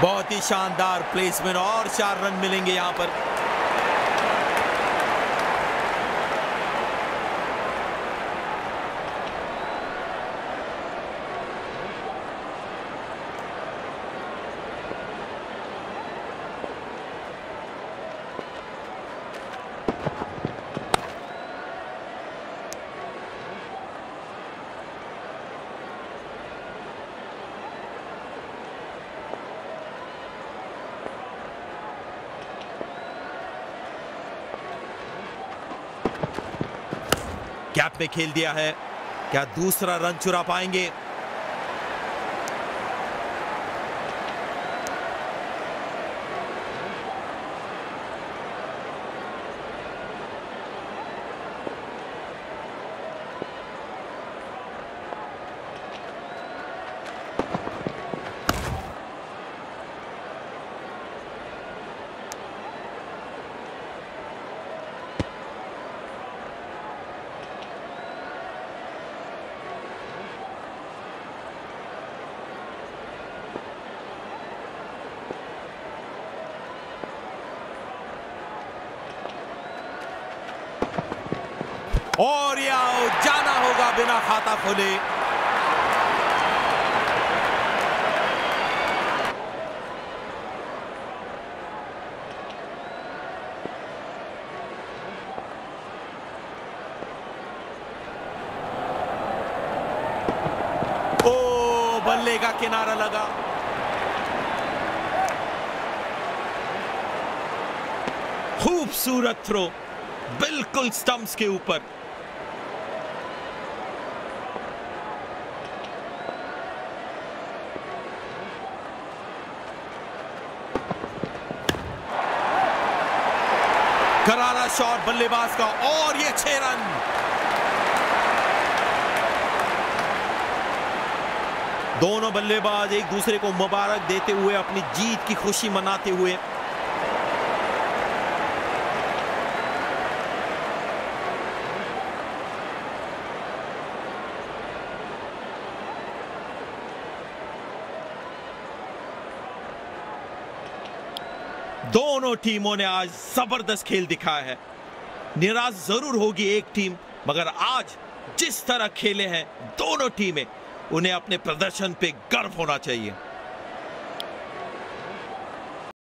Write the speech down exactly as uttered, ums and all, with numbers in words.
बहुत ही शानदार प्लेसमेंट और चार रन मिलेंगे यहां पर। गैप में खेल दिया है, क्या दूसरा रन चुरा पाएंगे? और या जाना होगा बिना खाता खोले। ओ बल्ले का किनारा लगा। खूबसूरत थ्रो, बिल्कुल स्टंप्स के ऊपर। करारा शॉट बल्लेबाज का और ये छह रन। दोनों बल्लेबाज एक दूसरे को मुबारक देते हुए अपनी जीत की खुशी मनाते हुए। दोनों टीमों ने आज जबरदस्त खेल दिखाया है। निराश जरूर होगी एक टीम, मगर आज जिस तरह खेले हैं दोनों टीमें, उन्हें अपने प्रदर्शन पे गर्व होना चाहिए।